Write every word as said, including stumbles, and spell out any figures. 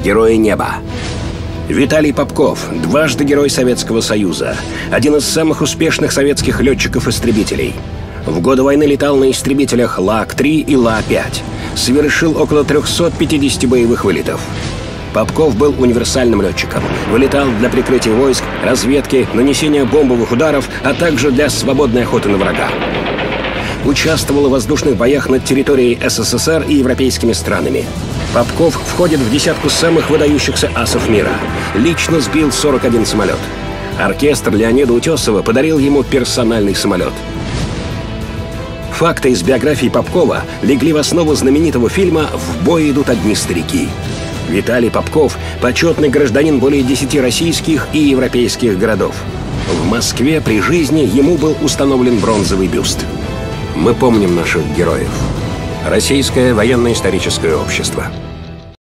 Герои неба. Виталий Попков, дважды Герой Советского Союза, один из самых успешных советских летчиков-истребителей. В годы войны летал на истребителях Ла три и Ла пять. Совершил около трёхсот пятидесяти боевых вылетов. Попков был универсальным летчиком. Вылетал для прикрытия войск, разведки, нанесения бомбовых ударов, а также для свободной охоты на врага. Участвовал в воздушных боях над территорией СССР и европейскими странами. Попков входит в десятку самых выдающихся асов мира. Лично сбил сорок один самолет. Оркестр Леонида Утесова подарил ему персональный самолет. Факты из биографии Попкова легли в основу знаменитого фильма «В бой идут одни старики». Виталий Попков – почетный гражданин более десяти российских и европейских городов. В Москве при жизни ему был установлен бронзовый бюст. Мы помним наших героев. Российское военно-историческое общество.